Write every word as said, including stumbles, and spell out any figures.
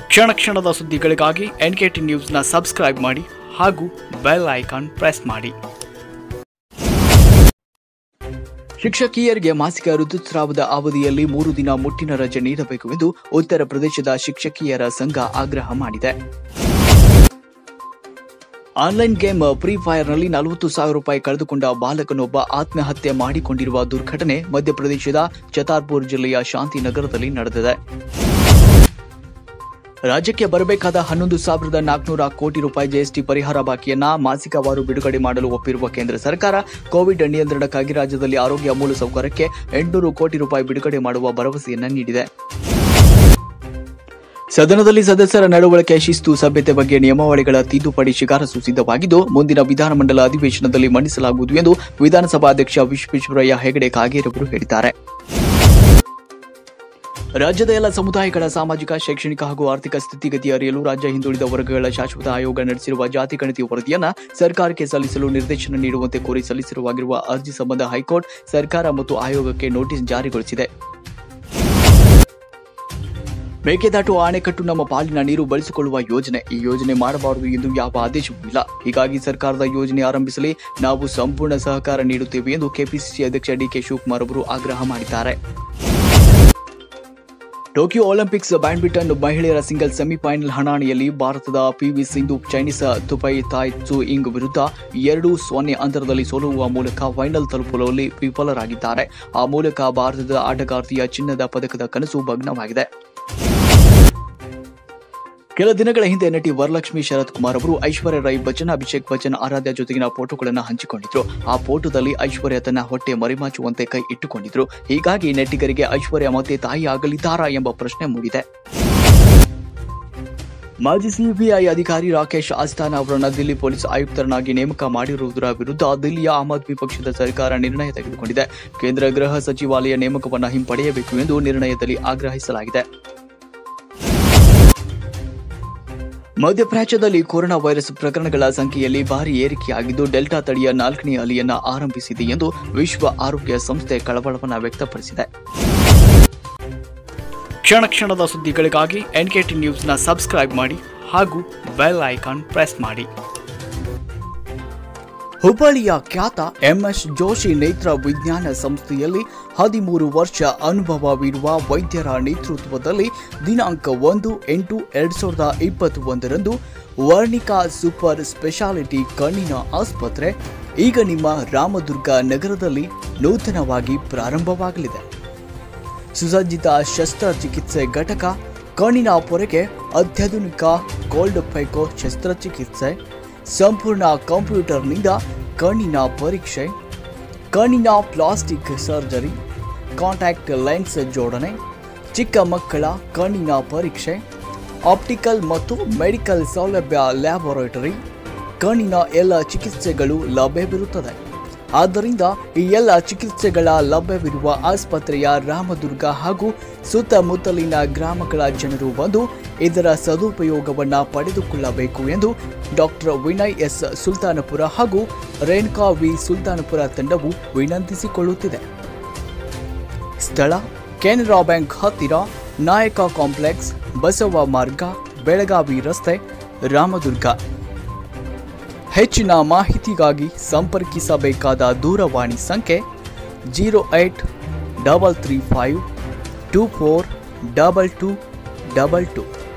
ಕ್ಷಣ ಕ್ಷಣದ ಸುದ್ದಿಗಳಿಗಾಗಿ ಎನ್ಕೆಟಿ ನ್ಯೂಸ್ನ ಸಬ್ಸ್ಕ್ರೈಬ್ ಮಾಡಿ ಹಾಗೂ ಬೆಲ್ ಐಕಾನ್ ಪ್ರೆಸ್ ಮಾಡಿ. ಶಿಕ್ಷಕಿಯರಿಗೆ ಮಾಸಿಕ ಋತುಸ್ರಾವದ ಅವಧಿಯಲ್ಲಿ ಮೂರು ದಿನ ಮುಟ್ಟಿನ ರಜೆ ನೀಡಬೇಕು ಎಂದು ಉತ್ತರ ಪ್ರದೇಶದ ಶಿಕ್ಷಕಿಯರ ಸಂಘ ಆಗ್ರಹ ಮಾಡಿದೆ. ಆನ್ಲೈನ್ ಗೇಮ್ ಫ್ರೀ ಫೈರ್ನಲ್ಲಿ ನಲವತ್ತು ಸಾವಿರ ರೂಪಾಯಿ ಕಳೆದುಕೊಂಡ ಬಾಲಕನೊಬ್ಬ ಆತ್ಮಹತ್ಯೆ ಮಾಡಿಕೊಂಡಿರುವ ದುರ್ಘಟನೆ ಮಧ್ಯಪ್ರದೇಶದ ಛತರ್ಪುರ್ ಜಿಲ್ಲೆಯ ಶಾಂತಿನಗರದಲ್ಲಿ ನಡೆದಿದೆ. ರಾಜ್ಯಕ್ಕೆ ಬರಬೇಕಾದ ಹನ್ನೊಂದು ಸಾವಿರದ ನಾಲ್ಕುನೂರ ಕೋಟಿ ರೂಪಾಯಿ ಜಿಎಸ್ಟಿ ಪರಿಹಾರ ಬಾಕಿಯನ್ನ ಮಾಸಿಕವಾರು ಬಿಡುಗಡೆ ಮಾಡಲು ಒಪ್ಪಿರುವ ಕೇಂದ್ರ ಸರ್ಕಾರ ಕೋವಿಡ್ ನಿಯಂತ್ರಣಕ್ಕಾಗಿ ರಾಜ್ಯದಲ್ಲಿ ಆರೋಗ್ಯ ಮೂಲಸೌಕರ್ಯಕ್ಕೆ ಎಂಟುನೂರು ಕೋಟಿ ರೂಪಾಯಿ ಬಿಡುಗಡೆ ಮಾಡುವ ಭರವಸೆಯನ್ನ ನೀಡಿದೆ. ಸದನದಲ್ಲಿ ಸದಸ್ಯರ ನಡವಳಿಕೆ ಶಿಸ್ತು ಸಭ್ಯತೆ ಬಗ್ಗೆ ನಿಯಮಾವಳಿಗಳ ತಿದ್ದುಪಡಿ ಶಿಫಾರಸು ಸಿದ್ಧವಾಗಿದ್ದು ಮುಂದಿನ ವಿಧಾನಮಂಡಲ ಅಧಿವೇಶನದಲ್ಲಿ ಮಂಡಿಸಲಾಗುವುದು ಎಂದು ವಿಧಾನಸಭಾಧ್ಯಕ್ಷ ವಿಶ್ವೇಶ್ವರಯ್ಯ ಹೆಗಡೆ ಕಾಗೇರವರು ಹೇಳಿದ್ದಾರೆ. ರಾಜ್ಯದ ಎಲ್ಲ ಸಮುದಾಯಗಳ ಸಾಮಾಜಿಕ, ಶೈಕ್ಷಣಿಕ ಹಾಗೂ ಆರ್ಥಿಕ ಸ್ಥಿತಿಗತಿ ಅರಿಯಲು ರಾಜ್ಯ ಹಿಂದುಳಿದ ವರ್ಗಗಳ ಶಾಶ್ವತ ಆಯೋಗ ನಡೆಸಿರುವ ಜಾತಿ ಗಣತಿ ವರದಿಯನ್ನ ಸರ್ಕಾರಕ್ಕೆ ಸಲ್ಲಿಸಲು ನಿರ್ದೇಶನ ನೀಡುವಂತೆ ಕೋರಿ ಸಲ್ಲಿಸಿರುವ ಅರ್ಜಿ ಸಂಬಂಧ ಹೈಕೋರ್ಟ್ ಸರ್ಕಾರ ಮತ್ತು ಆಯೋಗಕ್ಕೆ ನೋಟಿಸ್ ಜಾರಿಗೊಳಿಸಿದೆ. ಮೇಕೆದಾಟು ಅಣೆಕಟ್ಟು ನಮ್ಮ ಪಾಲಿನ ನೀರು ಬಳಸಿಕೊಳ್ಳುವ ಯೋಜನೆ. ಈ ಯೋಜನೆ ಮಾಡಬಾರದು ಎಂದು ಯಾವ ಆದೇಶವೂ ಇಲ್ಲ. ಹೀಗಾಗಿ ಸರ್ಕಾರದ ಯೋಜನೆ ಆರಂಭಿಸಲಿ ನಾವು ಸಂಪೂರ್ಣ ಸಹಕಾರ ನೀಡುತ್ತೇವೆ ಎಂದು ಕೆಪಿಸಿಸಿ ಅಧ್ಯಕ್ಷ ಡಿಕೆ ಶಿವಕುಮಾರ್ ಅವರು ಆಗ್ರಹ ಮಾಡಿದ್ದಾರೆ. ಟೋಕಿಯೋ ಒಲಿಂಪಿಕ್ಸ್ ಬ್ಯಾಡ್ಮಿಂಟನ್ ಮಹಿಳೆಯರ ಸಿಂಗಲ್ಸ್ ಸೆಮಿಫೈನಲ್ ಹಣಾಹಣಿಯಲ್ಲಿ ಭಾರತದ PV Sindhu Chinese Taipei Tai Tzu Ying ವಿರುದ್ಧ ಎರಡು ಸೊನ್ನೆ ಅಂತರದಲ್ಲಿ ಸೋಲುವ ಮೂಲಕ ಫೈನಲ್ ತಲುಪುವಲ್ಲಿ ವಿಫಲರಾಗಿದ್ದಾರೆ. ಆ ಮೂಲಕ ಭಾರತದ ಆಟಗಾರ್ತಿಯ ಚಿನ್ನದ ಪದಕದ ಕನಸು ಭಗ್ನವಾಗಿದೆ. ಕೆಲ ದಿನಗಳ ಹಿಂದೆ ನಟಿ ವರಲಕ್ಷ್ಮಿ ಶರತ್ ಕುಮಾರ್ ಅವರು ಐಶ್ವರ್ಯ ರೈ ಬಚ್ಚನ್, ಅಭಿಷೇಕ್ ಬಚ್ಚನ್, ಆರಾಧ್ಯ ಜೊತೆಗಿನ ಫೋಟೋಗಳನ್ನು ಹಂಚಿಕೊಂಡಿದ್ರು. ಆ ಫೋಟೋದಲ್ಲಿ ಐಶ್ವರ್ಯ ತನ್ನ ಹೊಟ್ಟೆ ಮರಿಮಾಚುವಂತೆ ಕೈ ಇಟ್ಟುಕೊಂಡಿದ್ರು. ಹೀಗಾಗಿ ನೆಟ್ಟಿಗರಿಗೆ ಐಶ್ವರ್ಯ ಮತ್ತೆ ತಾಯಿ ಆಗಲಿದ್ದಾರಾ ಎಂಬ ಪ್ರಶ್ನೆ ಮೂಡಿದೆ. ಮಾಜಿ ಸಿಬಿಐ ಅಧಿಕಾರಿ ರಾಕೇಶ್ ಅಸ್ಥಾನಾ ಅವರನ್ನು ದಿಲ್ಲಿ ಪೊಲೀಸ್ ಆಯುಕ್ತರನ್ನಾಗಿ ನೇಮಕ ಮಾಡಿರುವುದರ ವಿರುದ್ಧ ದಿಲ್ಲಿಯ ಆಮ್ ಆದ್ಮಿ ಪಕ್ಷದ ಸರ್ಕಾರ ನಿರ್ಣಯ ತೆಗೆದುಕೊಂಡಿದೆ. ಕೇಂದ್ರ ಗೃಹ ಸಚಿವಾಲಯ ನೇಮಕವನ್ನು ಹಿಂಪಡೆಯಬೇಕು ಎಂದು ನಿರ್ಣಯದಲ್ಲಿ ಆಗ್ರಹಿಸಲಾಗಿದೆ. ಮಧ್ಯಪ್ರಾಚ್ಯದಲ್ಲಿ ಕೊರೋನಾ ವೈರಸ್ ಪ್ರಕರಣಗಳ ಸಂಖ್ಯೆಯಲ್ಲಿ ಭಾರಿ ಏರಿಕೆಯಾಗಿದ್ದು ಡೆಲ್ಟಾ ತಳಿಯ ನಾಲ್ಕನೇ ಅಲೆಯನ್ನ ಆರಂಭಿಸಿದೆ ಎಂದು ವಿಶ್ವ ಆರೋಗ್ಯ ಸಂಸ್ಥೆ ಕಳವಳವನ್ನು ವ್ಯಕ್ತಪಡಿಸಿದೆ. ಕ್ಷಣ ಕ್ಷಣದ ಸುದ್ದಿಗಳಿಗಾಗಿ ಎನ್ಕೆಟಿ ನ್ಯೂಸ್ನ ಸಬ್ಸ್ಕ್ರೈಬ್ ಮಾಡಿ ಹಾಗೂ ಬೆಲ್ ಐಕಾನ್ ಪ್ರೆಸ್ ಮಾಡಿ. ಹುಬ್ಬಳ್ಳಿಯ ಖ್ಯಾತ ಎಂಎಸ್ ಜೋಶಿ ನೇತ್ರ ವಿಜ್ಞಾನ ಸಂಸ್ಥೆಯಲ್ಲಿ ಹದಿಮೂರು ವರ್ಷ ಅನುಭವವಿರುವ ವೈದ್ಯರ ನೇತೃತ್ವದಲ್ಲಿ ದಿನಾಂಕ ಒಂದು ಎಂಟು ಎರಡ್ ಸಾವಿರದ ಇಪ್ಪತ್ತ್ ಒಂದರಂದು ವರ್ಣಿಕಾ ಸೂಪರ್ ಸ್ಪೆಷಾಲಿಟಿ ಕಣ್ಣಿನ ಆಸ್ಪತ್ರೆ ಈಗ ನಿಮ್ಮ ರಾಮದುರ್ಗ ನಗರದಲ್ಲಿ ನೂತನವಾಗಿ ಪ್ರಾರಂಭವಾಗಲಿದೆ. ಸುಸಜ್ಜಿತ ಶಸ್ತ್ರಚಿಕಿತ್ಸೆ ಘಟಕ, ಕಣ್ಣಿನ ಪೊರೆಗೆ ಅತ್ಯಾಧುನಿಕ ಕೋಲ್ಡ್ ಫೈಕೋ ಶಸ್ತ್ರಚಿಕಿತ್ಸೆ, ಸಂಪೂರ್ಣ ಕಂಪ್ಯೂಟರ್ನಿಂದ ಕಣ್ಣಿನ ಪರೀಕ್ಷೆ, ಕಣ್ಣಿನ ಪ್ಲಾಸ್ಟಿಕ್ ಸರ್ಜರಿ, ಕಾಂಟ್ಯಾಕ್ಟ್ ಲೆನ್ಸ್ ಜೋಡಣೆ, ಚಿಕ್ಕ ಮಕ್ಕಳ ಕಣ್ಣಿನ ಪರೀಕ್ಷೆ, ಆಪ್ಟಿಕಲ್ ಮತ್ತು ಮೆಡಿಕಲ್ ಸೌಲಭ್ಯ, ಲ್ಯಾಬೊರೇಟರಿ, ಕಣ್ಣಿನ ಎಲ್ಲ ಚಿಕಿತ್ಸೆಗಳು ಲಭ್ಯವಿರುತ್ತದೆ. ಆದ್ದರಿಂದ ಈ ಎಲ್ಲ ಚಿಕಿತ್ಸೆಗಳ ಲಭ್ಯವಿರುವ ಆಸ್ಪತ್ರೆಯ ರಾಮದುರ್ಗ ಹಾಗೂ ಸುತ್ತಮುತ್ತಲಿನ ಗ್ರಾಮಗಳ ಜನರು ಬಂದು ಇದರ ಸದುಪಯೋಗವನ್ನು ಪಡೆದುಕೊಳ್ಳಬೇಕು ಎಂದು ಡಾಕ್ಟರ್ ವಿನಯ್ ಎಸ್ ಸುಲ್ತಾನಪುರ ಹಾಗೂ ರೇಣುಕಾ ವಿ ಸುಲ್ತಾನಪುರ ತಂಡವು ವಿನಂತಿಸಿಕೊಳ್ಳುತ್ತಿದೆ. ಸ್ಥಳ ಕೆನರಾ ಬ್ಯಾಂಕ್ ಹತ್ತಿರ, ನಾಯಕ ಕಾಂಪ್ಲೆಕ್ಸ್, ಬಸವ ಮಾರ್ಗ, ಬೆಳಗಾವಿ ರಸ್ತೆ, ರಾಮದುರ್ಗ. ಹೆಚ್ಚಿನ ಮಾಹಿತಿಗಾಗಿ ಸಂಪರ್ಕಿಸಬೇಕಾದ ದೂರವಾಣಿ ಸಂಖ್ಯೆ zero eight double three five two four double two double two.